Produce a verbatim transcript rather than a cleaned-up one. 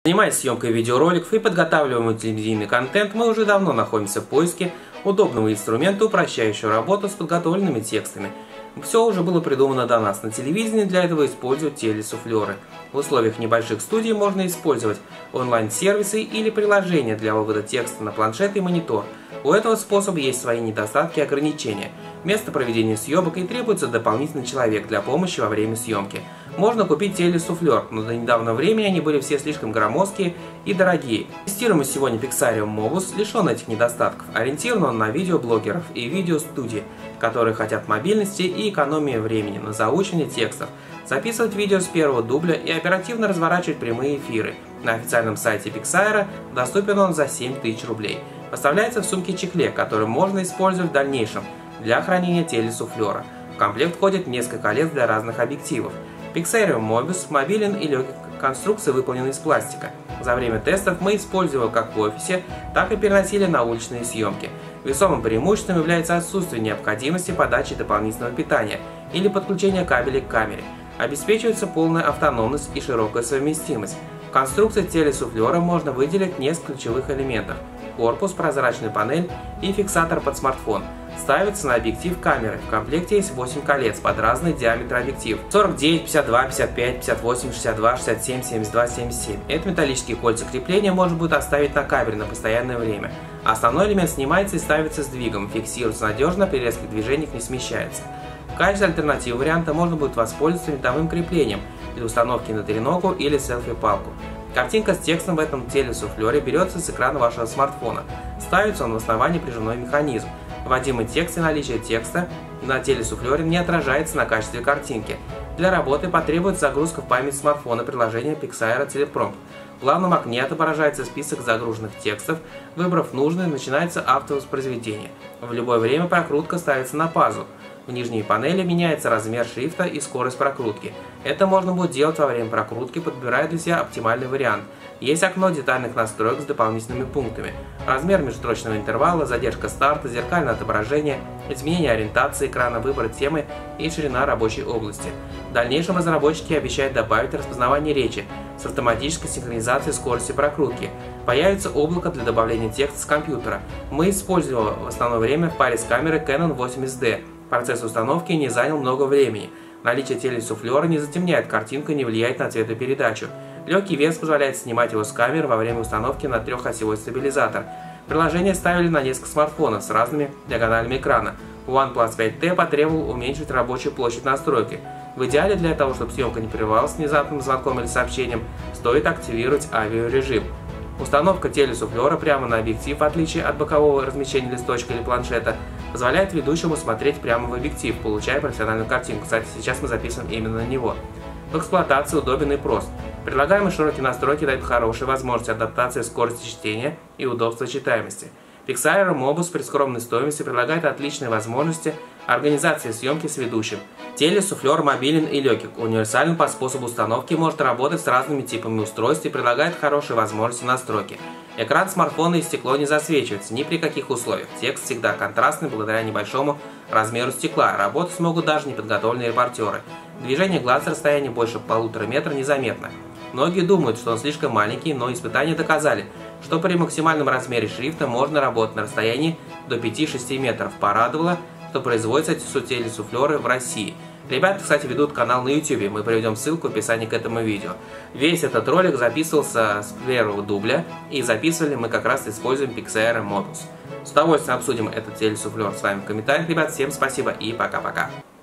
Занимаясь съемкой видеороликов и подготавливаем телевизионный контент, мы уже давно находимся в поиске удобного инструмента, упрощающего работу с подготовленными текстами. Все уже было придумано до нас. На телевидении для этого используют телесуфлеры. В условиях небольших студий можно использовать онлайн-сервисы или приложения для вывода текста на планшет и монитор. У этого способа есть свои недостатки и ограничения. Место проведения съемок и требуется дополнительный человек для помощи во время съемки. Можно купить телесуфлер, но до недавнего времени они были все слишком громоздкие и дорогие. Тестируем сегодня Pixarium Mobus, лишен этих недостатков. Ориентирован он на видеоблогеров и видеостудии, которые хотят мобильности и экономии времени на заучивание текстов, записывать видео с первого дубля и оперативно разворачивать прямые эфиры. На официальном сайте Pixar доступен он за семь тысяч рублей. Поставляется в сумке-чехле, который можно использовать в дальнейшем для хранения телесуфлера. В комплект входит несколько колец для разных объективов. Pixarium Mobus мобилен и легкий, конструкция выполнена из пластика. За время тестов мы использовали его как в офисе, так и переносили на уличные съемки. Весомым преимуществом является отсутствие необходимости подачи дополнительного питания или подключения кабелей к камере. Обеспечивается полная автономность и широкая совместимость. В конструкции телесуфлера можно выделить несколько ключевых элементов: корпус, прозрачную панель и фиксатор под смартфон. Ставится на объектив камеры. В комплекте есть восемь колец под разный диаметр объектив: сорок девять, пятьдесят два, пятьдесят пять, пятьдесят восемь, шестьдесят два, шестьдесят семь, семьдесят два, семьдесят семь. Это металлические кольца крепления можно будет оставить на камере на постоянное время. Основной элемент снимается и ставится сдвигом, фиксируется надежно, при резких движениях не смещается. В качестве альтернативы варианта можно будет воспользоваться винтовым креплением для установки на треногу или селфи-палку. Картинка с текстом в этом телесуфлере берется с экрана вашего смартфона. Ставится он в основании прижимной механизм. Вводимый текст и наличие текста на телесуфлере не отражается на качестве картинки. Для работы потребуется загрузка в память смартфона приложения Pixar Teleprompt. В главном окне отображается список загруженных текстов. Выбрав нужный, начинается автовоспроизведение. В любое время прокрутка ставится на паузу. В нижней панели меняется размер шрифта и скорость прокрутки. Это можно будет делать во время прокрутки, подбирая для себя оптимальный вариант. Есть окно детальных настроек с дополнительными пунктами: размер межстрочного интервала, задержка старта, зеркальное отображение, изменение ориентации экрана, выбор темы и ширина рабочей области. В дальнейшем разработчики обещают добавить распознавание речи с автоматической синхронизацией скорости прокрутки. Появится облако для добавления текста с компьютера. Мы используем его в основное время в паре с камерой Canon восемь эс ди. Процесс установки не занял много времени. Наличие телесуфлера не затемняет картинку и не влияет на цветопередачу. Легкий вес позволяет снимать его с камеры во время установки на трехосевой стабилизатор. Приложение ставили на несколько смартфонов с разными диагоналями экрана. OnePlus пять тэ потребовал уменьшить рабочую площадь настройки. В идеале для того, чтобы съемка не прерывалась внезапным звонком или сообщением, стоит активировать авиарежим. Установка телесуфлера прямо на объектив, в отличие от бокового размещения листочка или планшета, позволяет ведущему смотреть прямо в объектив, получая профессиональную картинку. Кстати, сейчас мы записываем именно на него. В эксплуатации удобен и прост. Предлагаемые широкие настройки дают хорошие возможности адаптации скорости чтения и удобства читаемости. Pixarium Mobus при скромной стоимости предлагает отличные возможности организации съемки с ведущим. Телесуфлер мобилен и легкий, универсален по способу установки, может работать с разными типами устройств и предлагает хорошие возможности настройки. Экран смартфона и стекло не засвечивается ни при каких условиях. Текст всегда контрастный благодаря небольшому размеру стекла. Работать смогут даже неподготовленные репортеры. Движение глаз с расстояния больше полутора метра незаметно. Многие думают, что он слишком маленький, но испытания доказали, что при максимальном размере шрифта можно работать на расстоянии до пяти-шести метров. Порадовало, что производятся эти телесуфлеры в России. Ребята, кстати, ведут канал на ютубе, мы приведем ссылку в описании к этому видео. Весь этот ролик записывался с первого дубля, и записывали мы как раз используем Pixarium Mobus. С удовольствием обсудим этот телесуфлер с вами в комментариях, ребят. Всем спасибо и пока-пока.